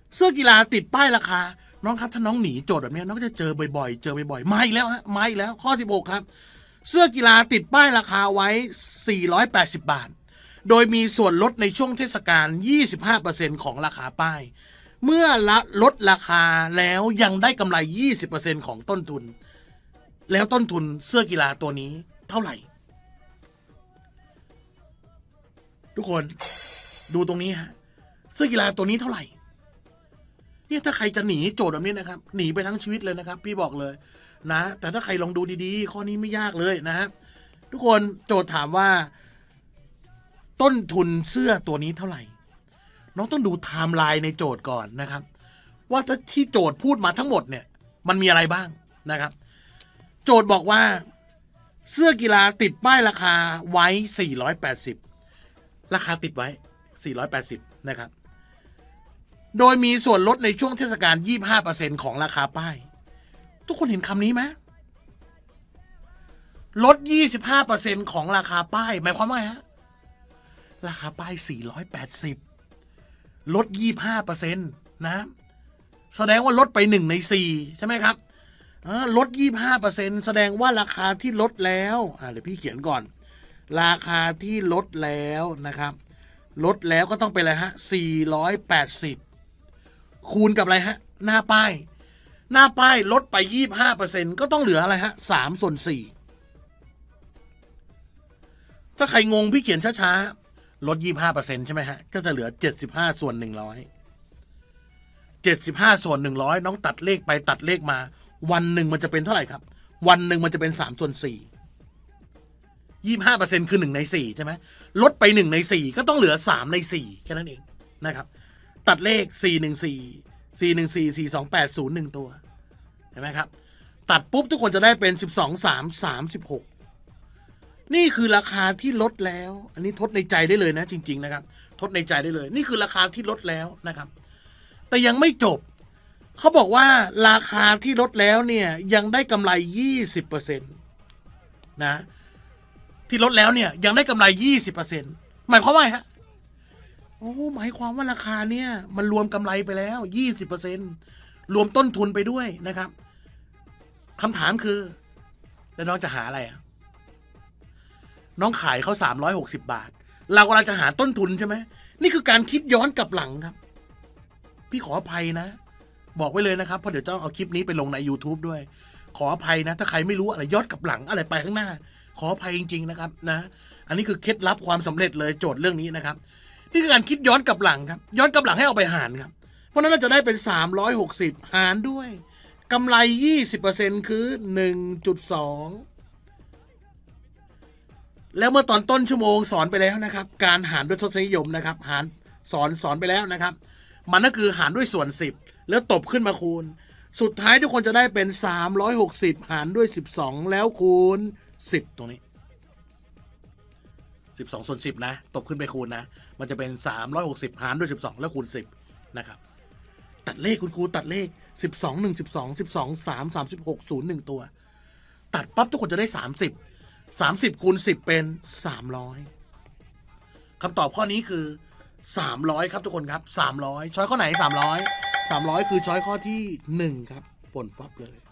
เสื้อกีฬาติดป้ายราคาน้องครับถ้าน้องหนีโจทย์แบบนี้น้องก็จะเจอบ่อยๆมาอีกแล้วฮะมาอีกแล้วข้อ16ครับเสื้อกีฬาติดป้ายราคาไว้480 บาทโดยมีส่วนลดในช่วงเทศกาล 25% ของราคาป้ายเมื่อลดราคาแล้วยังได้กำไร 20% ของต้นทุนแล้วต้นทุนเสื้อกีฬาตัวนี้เท่าไหร่ทุกคนดูตรงนี้ฮะเสื้อกีฬาตัวนี้เท่าไหร่เนี่ยถ้าใครจะหนีโจทย์แบบนี้นะครับหนีไปทั้งชีวิตเลยนะครับพี่บอกเลยนะแต่ถ้าใครลองดูดีๆข้อนี้ไม่ยากเลยนะฮะทุกคนโจทย์ถามว่าต้นทุนเสื้อตัวนี้เท่าไหร่น้องต้องดูไทม์ไลน์ในโจทย์ก่อนนะครับว่าที่โจทย์พูดมาทั้งหมดเนี่ยมันมีอะไรบ้างนะครับโจทย์บอกว่าเสื้อกีฬาติดป้ายราคาไว้480ราคาติดไว้480นะครับโดยมีส่วนลดในช่วงเทศกาล 25% ของราคาป้ายทุกคนเห็นคำนี้ไหมลด 25% ของราคาป้ายหมายความว่าไงฮะราคาป้าย480ลด 25% นะแสดงว่าลดไป1 ใน 4ใช่ไหมครับลด 25% แสดงว่าราคาที่ลดแล้วเดี๋ยวพี่เขียนก่อนราคาที่ลดแล้วนะครับลดแล้วก็ต้องเป็นอะไรฮะ480คูณกับอะไรฮะหน้าป้ายลดไป 25% ก็ต้องเหลืออะไรฮะ3/4ถ้าใครงงพี่เขียนช้าๆลด 25% ใช่ไหมฮะก็จะเหลือ75/100น้องตัดเลขไปตัดเลขมาวันหนึ่งมันจะเป็นเท่าไหร่ครับวันหนึ่งมันจะเป็น3/4 25% คือ1 ใน 4ใช่ไหมลดไป1 ใน 4ก็ต้องเหลือ3 ใน 4แค่นั้นเองนะครับตัดเลข414 428 01ตัวเห็นไหมครับตัดปุ๊บทุกคนจะได้เป็น12/3 36นี่คือราคาที่ลดแล้วอันนี้ทดในใจได้เลยนะจริงๆนะครับทดในใจได้เลยนี่คือราคาที่ลดแล้วนะครับแต่ยังไม่จบเขาบอกว่าราคาที่ลดแล้วเนี่ยยังได้กำไร 20% นะที่ลดแล้วเนี่ยยังได้กำไร 20% หมายความว่าไงฮะโอ้หมายความว่าราคาเนี่ยมันรวมกำไรไปแล้ว 20% รวมต้นทุนไปด้วยนะครับคำถามคือแล้วน้องจะหาอะไรน้องขายเขา360 บาทเรากำลังจะหาต้นทุนใช่ไหมนี่คือการคิดย้อนกลับหลังครับพี่ขออภัยนะบอกไว้เลยนะครับเพราะเดี๋ยวจะเอาคลิปนี้ไปลงใน YouTube ด้วยขออภัยนะถ้าใครไม่รู้อะไรย้อนกลับหลังอะไรไปข้างหน้าขออภัยจริงๆนะครับนะอันนี้คือเคล็ดลับความสำเร็จเลยโจทย์เรื่องนี้นะครับนี่คือการคิดย้อนกลับหลังครับย้อนกลับหลังให้เอาไปหารครับเพราะนั้นเราจะได้เป็น360หารด้วยกำไร 20% คือ 1.2 แล้วเมื่อตอนต้นชั่วโมงสอนไปแล้วนะครับการหารด้วยทศนิยมนะครับหารสอนไปแล้วนะครับมันก็คือหารด้วยส่วน10แล้วตบขึ้นมาคูณสุดท้ายทุกคนจะได้เป็น360หารด้วย12แล้วคูณ10ตรงนี้12/10นะตบขึ้นไปคูณนะมันจะเป็น360หารด้วย12แล้วคูณ10นะครับตัดเลขคุณครูตัดเลข12 1 12 12 3 36 0 1ตัวตัดปั๊บทุกคนจะได้30คูณ10เป็น300คำตอบข้อนี้คือ300ครับทุกคนครับ300ช้อยข้อไหน300คือช้อยข้อที่1ครับฝนฟับเลย